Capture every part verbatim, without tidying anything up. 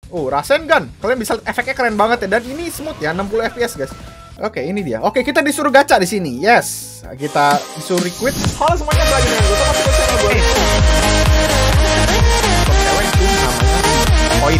Oh, Rasengan. Kalian bisa efeknya keren banget ya. Dan ini smooth ya, enam puluh F P S guys. Oke, ini dia. Oke, kita disuruh gacha di sini. Yes. Kita disuruh recruit. Halo semuanya, balik dengan gue. Masih bersama gue. Cewek itu namanya Koin.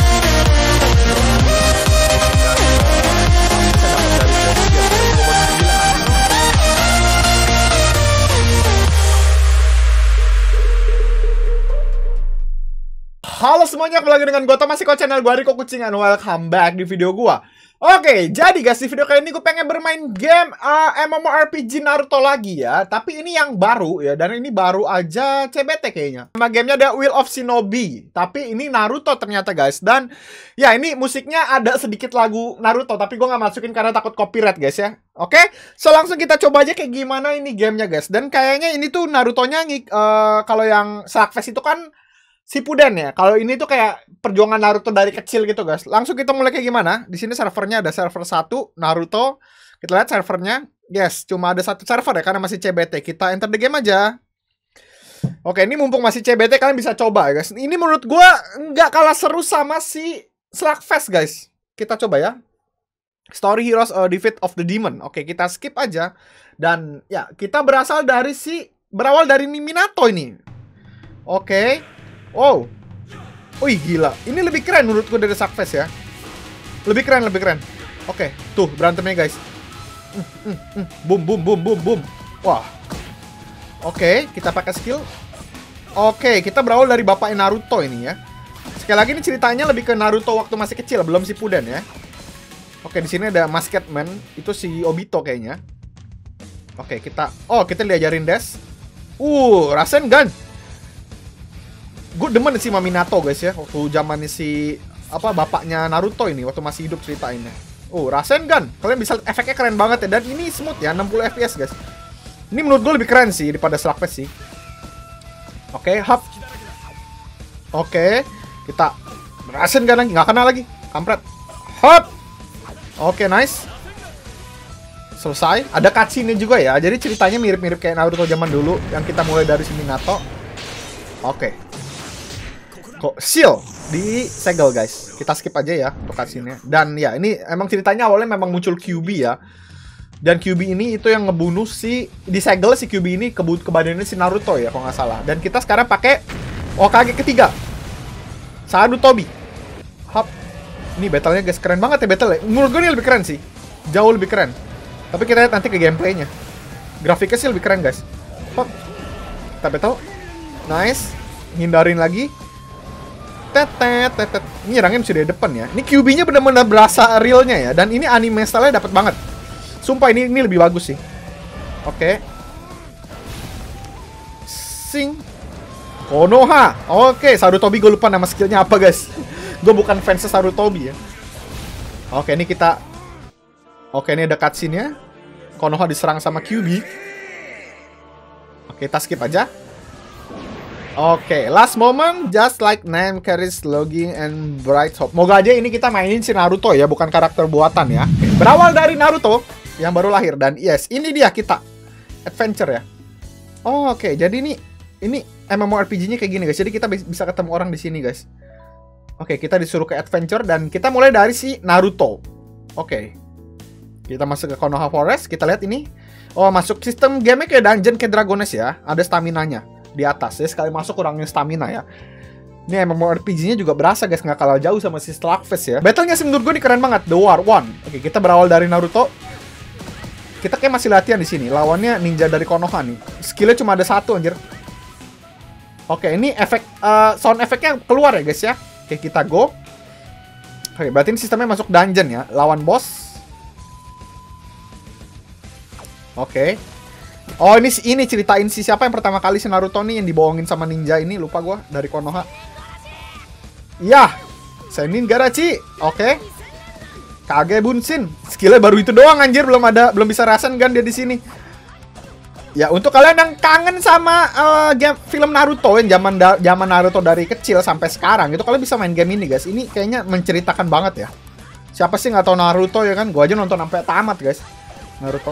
Halo semuanya, kembali lagi dengan gue Tomasiko, channel gue Riko Kucingan. Welcome back di video gue. Oke, jadi guys, di video kali ini gue pengen bermain game uh, MMORPG Naruto lagi ya. Tapi ini yang baru ya, dan ini baru aja C B T kayaknya. Nama gamenya ada Will of Shinobi. Tapi ini Naruto ternyata guys. Dan ya ini musiknya ada sedikit lagu Naruto, tapi gue gak masukin karena takut copyright guys ya. Oke, so langsung kita coba aja kayak gimana ini gamenya guys. Dan kayaknya ini tuh Narutonya uh, kalau yang Slugfest itu kan Shippuden ya. Kalau ini tuh kayak perjuangan Naruto dari kecil gitu, guys. Langsung kita mulai kayak gimana? Di sini servernya ada server satu Naruto. Kita lihat servernya. Yes, cuma ada satu server ya karena masih C B T. Kita enter the game aja. Oke, ini mumpung masih C B T kalian bisa coba ya, guys. Ini menurut gua nggak kalah seru sama si Slugfest, guys. Kita coba ya. Story Heroes uh, Defeat of the Demon. Oke, kita skip aja. Dan ya, kita berasal dari si berawal dari Minato ini. Oke. Wow. Wih gila. Ini lebih keren menurutku dari Slugfest ya. Lebih keren, lebih keren. Oke, tuh berantemnya guys. Mm, mm, mm. Boom, boom, boom, boom, boom. Wah. Oke, kita pakai skill. Oke, kita berawal dari bapaknya Naruto ini ya. Sekali lagi ini ceritanya lebih ke Naruto waktu masih kecil, belum Shippuden ya. Oke, di sini ada Masketman, itu si Obito kayaknya. Oke, kita oh, kita diajarin dash. Uh, Rasengan. Gue demen sih sama Minato guys ya. Waktu zamannya si apa bapaknya Naruto ini waktu masih hidup ceritainnya. Oh, Rasengan. Kalian bisa efeknya keren banget ya. Dan ini smooth ya, enam puluh F P S guys. Ini menurut gue lebih keren sih daripada Slugfest sih. Oke, hap. Oke, kita Rasengan lagi, nggak kena lagi. Kampret. Hap. Oke, nice. Selesai. Ada cutscene-nya juga ya. Jadi ceritanya mirip-mirip kayak Naruto zaman dulu yang kita mulai dari si Minato. Oke. Kok seal di segel guys. Kita skip aja ya untuk cutscene-nya. Dan ya ini emang ceritanya awalnya memang muncul Kyuubi ya. Dan Kyuubi ini itu yang ngebunuh si di segel si Kyuubi ini ke, ke badannya si Naruto ya kalau nggak salah. Dan kita sekarang pakai Hokage ketiga, Sarutobi. Hop. Ini battle-nya guys keren banget ya battle ya. Menurut gue ini lebih keren sih. Jauh lebih keren. Tapi kita lihat nanti ke gameplaynya. Grafiknya sih lebih keren guys. Hop. Kita battle. Nice. Hindarin lagi. Tetet, tetet. Ini nyerangnya mesti dari depan ya. Ini Kyuubi-nya benar-benar berasa realnya ya. Dan ini anime style-nya dapat banget. Sumpah ini ini lebih bagus sih. Oke. Sing. Konoha. Oke, Sarutobi gue lupa nama skillnya apa guys. Gue bukan fans Sarutobi ya. Oke, ini kita. Oke, ini ada cutscene-nya. Konoha diserang sama Kyuubi. Oke, kita skip aja. Oke, okay, last moment, just like name carries login and bright hope. Moga aja ini kita mainin si Naruto ya, bukan karakter buatan ya. Okay. Berawal dari Naruto yang baru lahir dan yes, ini dia kita adventure ya. Oh, oke, okay. Jadi ini ini MMORPG-nya kayak gini guys. Jadi kita bisa ketemu orang di sini guys. Oke, okay, kita disuruh ke adventure dan kita mulai dari si Naruto. Oke, okay. Kita masuk ke Konoha Forest. Kita lihat ini. Oh, masuk sistem game kayak dungeon kayak Dragones ya. Ada stamina-nya di atas ya, sekali masuk kurangin stamina ya. Ini MMORPG-nya juga berasa guys, nggak kalah jauh sama si Slugfest ya. Battle-nya sih menurut gue ini keren banget, The War One. Oke, kita berawal dari Naruto. Kita kayak masih latihan di sini. Lawannya ninja dari Konoha nih. Skillnya cuma ada satu anjir. Oke, ini efek uh, sound efeknya keluar ya guys ya. Oke, kita go. Oke, berarti ini sistemnya masuk dungeon ya. Lawan boss. Oke. Oh ini ini ceritain si siapa yang pertama kali si Naruto nih yang dibohongin sama ninja ini, lupa gua, dari Konoha. Iya, Senin Garachi. Oke. Kage Bunshin. Skillnya baru itu doang anjir, belum ada belum bisa Rasengan dia di sini. Ya untuk kalian yang kangen sama uh, game film Naruto yang zaman zaman Naruto dari kecil sampai sekarang itu kalian bisa main game ini guys. Ini kayaknya menceritakan banget ya. Siapa sih nggak tahu Naruto ya kan? Gua aja nonton sampai tamat guys. Naruto.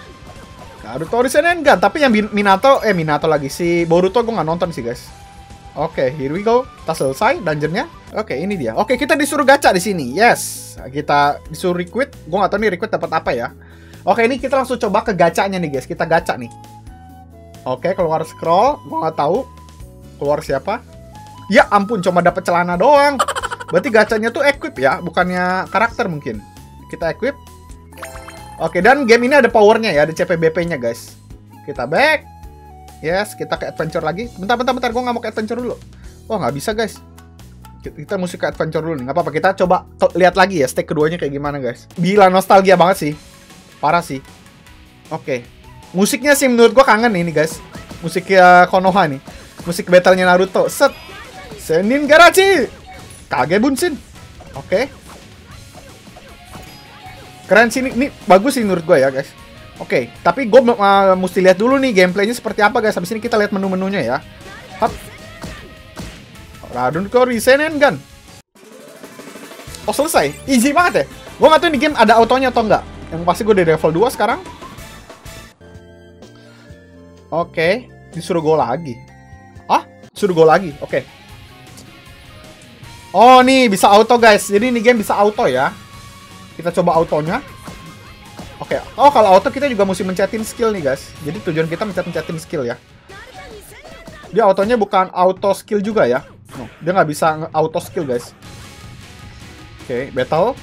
Naruto Rasengan, tapi yang Minato, eh Minato lagi, si Boruto gue nggak nonton sih guys. Oke, here we go. Kita selesai dungeonnya. Oke, ini dia. Oke, kita disuruh gacha di sini. Yes, kita disuruh recruit. Gue nggak tahu nih recruit dapat apa ya. Oke, ini kita langsung coba ke gacanya nih guys. Kita gacha nih. Oke, keluar scroll. Gue nggak tahu keluar siapa. Ya ampun, cuma dapat celana doang. Berarti gacanya tuh equip ya, bukannya karakter mungkin. Kita equip. Oke, dan game ini ada powernya ya, ada C P B P-nya guys. Kita back. Yes, kita ke adventure lagi. Bentar, bentar, bentar. Gue nggak mau ke adventure dulu. Oh, nggak bisa, guys. Kita mesti ke adventure dulu nih. Nggak apa-apa. Kita coba lihat lagi ya stake keduanya kayak gimana, guys. Gila, nostalgia banget sih. Parah sih. Oke. Musiknya sih menurut gue kangen nih, guys. Musik uh, Konoha nih. Musik battle-nya Naruto. Set. Senin Garachi. Kage Bunshin. Oke. Keren sih. Ini bagus sih menurut gue ya, guys. Oke, okay, tapi gue uh, mesti lihat dulu nih gameplaynya seperti apa guys. Habis ini kita lihat menu-menunya ya. Hap. Radun Kori Senengan. Oh selesai, easy banget ya. Gue nggak tahu di game ada autonya atau enggak. Yang pasti gue di level dua sekarang. Oke, okay. Disuruh go lagi. Ah, disuruh go lagi. Oke. Okay. Oh nih bisa auto guys. Jadi ini game bisa auto ya. Kita coba autonya. Oke, okay. Oh kalau auto kita juga mesti mencetin skill nih guys. Jadi tujuan kita mencet-mencetin skill ya. Dia autonya bukan auto skill juga ya. No, dia nggak bisa auto skill guys. Oke, okay, battle.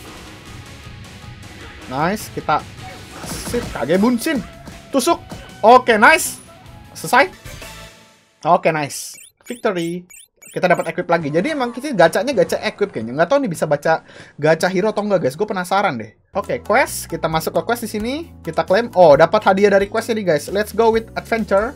Nice, kita sip Kage Bunshin. Tusuk. Oke, okay, nice. Selesai. Oke, okay, nice. Victory. Kita dapat equip lagi. Jadi emang kita gacanya gacha equip kayaknya. Nggak tahu nih bisa baca gacha hero atau enggak guys. Gue penasaran deh. Oke, okay, quest. Kita masuk ke quest di sini. Kita klaim. Oh, dapat hadiah dari questnya nih guys. Let's go with adventure.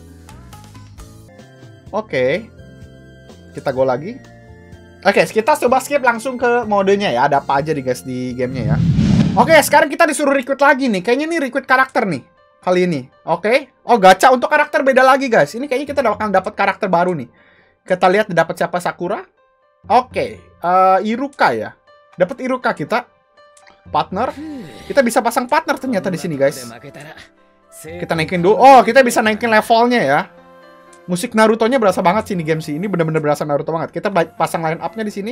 Oke. Okay. Kita go lagi. Oke, okay, kita coba skip langsung ke modenya ya. Ada apa aja nih guys di gamenya ya. Oke, okay, sekarang kita disuruh recruit lagi nih. Kayaknya nih recruit karakter nih. Kali ini. Oke. Okay. Oh, gacha untuk karakter beda lagi guys. Ini kayaknya kita akan dapat karakter baru nih. Kita lihat dapat siapa Sakura. Oke, okay. uh, Iruka ya. Dapat Iruka kita. Partner. Kita bisa pasang partner ternyata di sini, guys. Kita naikin dulu. Oh, kita bisa naikin levelnya ya. Musik Naruto-nya berasa banget sih di game sih. Ini bener-bener berasa Naruto banget. Kita pasang line up-nya di sini.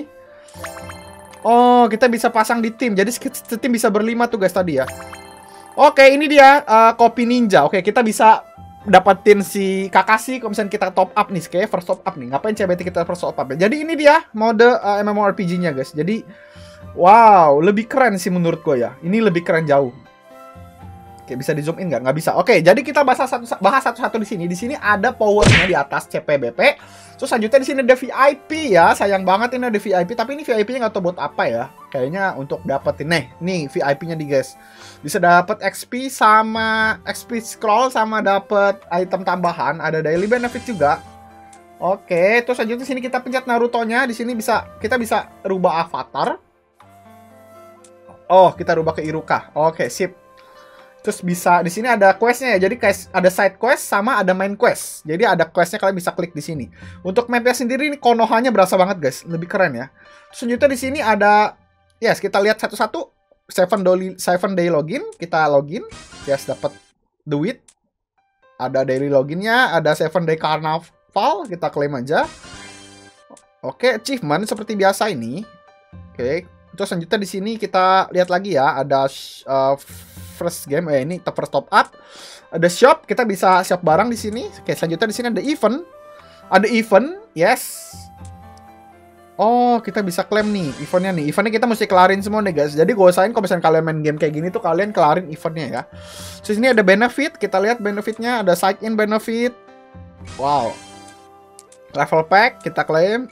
Oh, kita bisa pasang di tim. Jadi tim bisa berlima tuh guys tadi ya. Oke, okay, ini dia uh, kopi ninja. Oke, okay, kita bisa dapatin si Kakashi kalau misalnya kita top up nih, kayak first top up nih. Ngapain C B T kita first top up ya? Jadi ini dia mode uh, MMORPG-nya guys. Jadi wow, lebih keren sih menurut gue ya. Ini lebih keren jauh. Oke, bisa di zoom in nggak? Nggak bisa. Oke, jadi kita bahas satu bahas satu-satu di sini. Di sini ada powernya di atas C P B P. Terus selanjutnya di sini ada V I P ya. Sayang banget ini ada V I P, tapi ini V I P-nya nggak tahu buat apa ya. Kayaknya untuk dapetin nih, nih V I P-nya di guys. Bisa dapat X P sama X P scroll sama dapat item tambahan, ada daily benefit juga. Oke, terus selanjutnya di sini kita pencet Naruto-nya. Di sini bisa kita bisa rubah avatar. Oh, kita rubah ke Iruka. Oke, sip. Terus bisa di sini ada quest-nya ya. Jadi guys, ada side quest sama ada main quest. Jadi ada quest-nya kalian bisa klik di sini. Untuk map-nya sendiri ini Konoha-nya berasa banget guys, lebih keren ya. Terus selanjutnya di sini ada yes, kita lihat satu-satu. seven day, seven day login, kita login. Yes, dapat duit. Ada daily loginnya, ada seven day carnival, kita klaim aja. Oke, achievement seperti biasa ini. Oke, terus selanjutnya di sini kita lihat lagi ya, ada uh, first game, eh ini first top up. Ada shop, kita bisa shop barang di sini. Oke, selanjutnya di sini ada event. Ada event, yes. Oh, kita bisa klaim nih eventnya nih. Eventnya kita mesti kelarin semua nih guys. Jadi gue usahain kalau misalnya kalian main game kayak gini tuh kalian kelarin eventnya ya. Terus ini ada benefit, kita lihat benefitnya ada sign in benefit. Wow. Level pack kita klaim.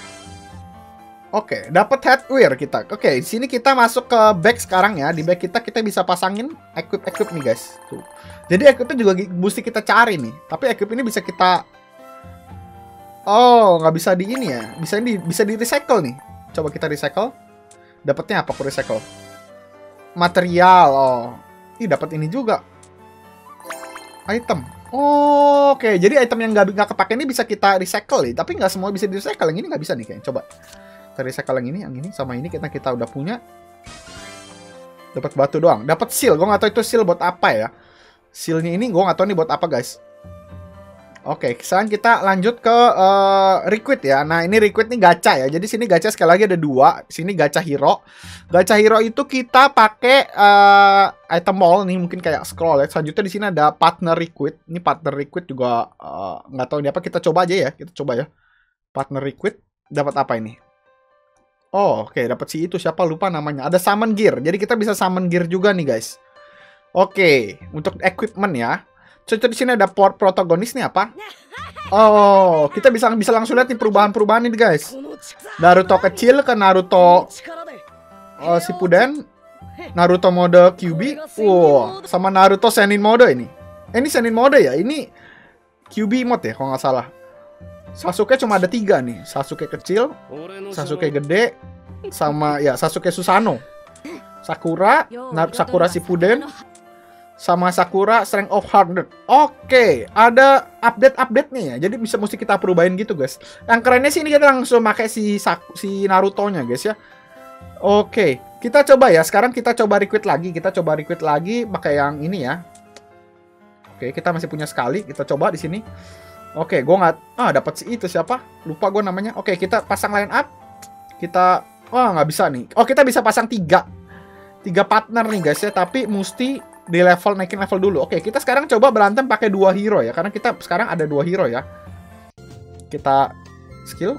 Oke, dapat headwear kita. Oke, di sini kita masuk ke bag sekarang ya. Di bag kita kita bisa pasangin equip-equip nih guys. Tuh. Jadi equipnya juga mesti kita cari nih. Tapi equip ini bisa kita oh, nggak bisa di ini ya. Bisa di bisa di recycle nih. Coba kita recycle. Dapatnya apa kok recycle? Material. Oh. Ih, dapat ini juga. Item. Oh, oke. Okay. Jadi item yang nggak nggak kepake ini bisa kita recycle nih. Tapi nggak semua bisa di recycle. Yang ini nggak bisa nih kayaknya. Coba. Kita recycle yang ini, yang ini sama ini kita kita udah punya. Dapat batu doang. Dapat seal. Gue nggak tahu itu seal buat apa ya. Sealnya ini gue nggak tahu nih buat apa guys. Oke, sekarang kita lanjut ke uh, recruit ya. Nah, ini recruit nih gacha ya. Jadi sini gacha sekali lagi ada dua. Sini gacha hero. Gacha hero itu kita pakai uh, item mall nih, mungkin kayak scroll ya. Selanjutnya di sini ada partner recruit. Ini partner recruit juga uh, nggak tahu ini apa. Kita coba aja ya. Kita coba ya. Partner recruit dapat apa ini? Oh, oke, okay, dapat si itu siapa lupa namanya. Ada summon gear. Jadi kita bisa summon gear juga nih, guys. Oke, okay, untuk equipment ya. Contoh di sini ada port protagonis nih apa? Oh, kita bisa bisa langsung lihat nih perubahan-perubahan ini guys. Naruto kecil ke Naruto uh, Shippuden, Naruto mode Q B, wow, sama Naruto Senin mode ini. Eh, ini Senin mode ya? Ini Q B mode ya kalau nggak salah. Sasuke cuma ada tiga nih, Sasuke kecil, Sasuke gede, sama ya Sasuke Susanoo, Sakura, Sakura Shippuden, sama Sakura Strength of Heart. Oke, ada update-update nih ya. Jadi bisa mesti kita perubahin gitu, guys. Yang kerennya sih ini kita langsung pakai si Saku, si Naruto-nya, guys ya. Oke, kita coba ya. Sekarang kita coba recruit lagi. Kita coba recruit lagi pakai yang ini ya. Oke, kita masih punya sekali. Kita coba di sini. Oke, gue nggak ah dapat si itu siapa? Lupa gue namanya. Oke, kita pasang line up. Kita wah nggak bisa nih. Oh, kita bisa pasang tiga. Tiga partner nih, guys ya. Tapi mesti di level naikin level dulu. Oke, kita sekarang coba berantem pakai dua hero ya, karena kita sekarang ada dua hero ya. Kita skill.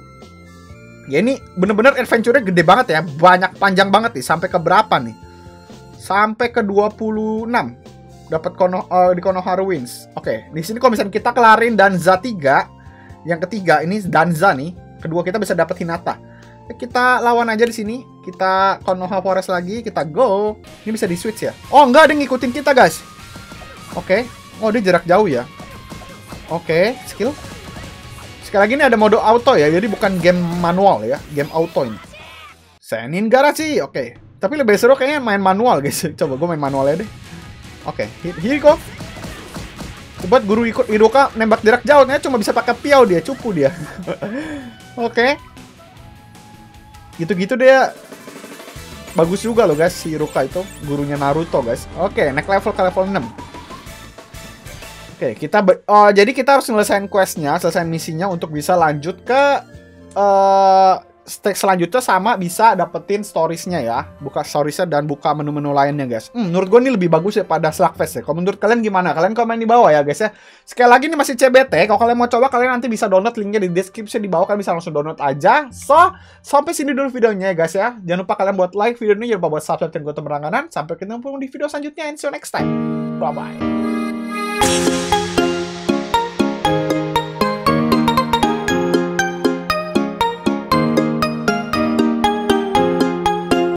Ya ini bener-bener adventure-nya gede banget ya, banyak panjang banget nih. Sampai ke berapa nih? Sampai ke dua puluh enam. Dapat kono uh, di Konohara Wins. Oke, di sini kalau misalnya kita kelarin Danza tiga, yang ketiga ini Danza nih, kedua kita bisa dapat Hinata. Kita lawan aja di sini. Kita Konoha Forest lagi, kita go. Ini bisa di switch ya? Oh, enggak, dia ngikutin kita, guys. Oke. Okay. Oh, dia jarak jauh ya. Oke, okay. Skill. Sekali lagi ini ada mode auto ya, jadi bukan game manual ya, game auto ini. Senin Garashi. Oke. Okay. Tapi lebih seru kayaknya main manual, guys. Coba gue main manualnya deh. Oke, okay. Here you go. Buat guru ikut Hiroka nembak jarak jauh, nya cuma bisa pakai piau dia, cupu dia. Oke. Okay. Gitu-gitu dia bagus juga loh guys, si Hiruka itu gurunya Naruto guys. Oke, naik level ke level enam. Oke, kita oh, jadi kita harus nyelesain questnya, selesai misinya untuk bisa lanjut ke uh, stage selanjutnya, sama bisa dapetin storiesnya ya, buka storiesnya dan buka menu-menu lainnya guys. Hmm, menurut gue ini lebih bagus daripada Slugfest ya. Kalau menurut kalian gimana? Kalian komen di bawah ya guys ya. Sekali lagi ini masih C B T. Kalau kalian mau coba, kalian nanti bisa download, linknya di description di bawah. Kalian bisa langsung download aja. So, sampai sini dulu videonya ya guys ya. Jangan lupa kalian buat like video ini, jangan lupa buat subscribe channel gue Berlangganan. Sampai ketemu di video selanjutnya and see you next time. Bye bye.